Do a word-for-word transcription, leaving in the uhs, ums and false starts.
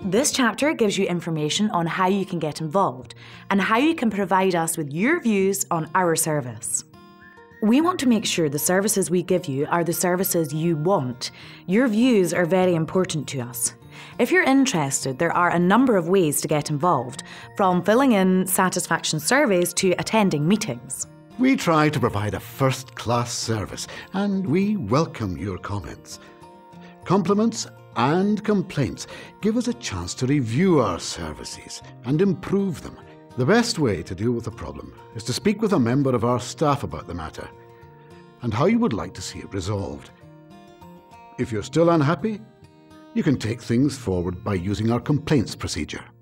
This chapter gives you information on how you can get involved and how you can provide us with your views on our service. We want to make sure the services we give you are the services you want. Your views are very important to us. If you're interested, there are a number of ways to get involved, from filling in satisfaction surveys to attending meetings. We try to provide a first-class service, and we welcome your comments. Compliments and complaints give us a chance to review our services and improve them. The best way to deal with a problem is to speak with a member of our staff about the matter and how you would like to see it resolved. If you're still unhappy, you can take things forward by using our complaints procedure.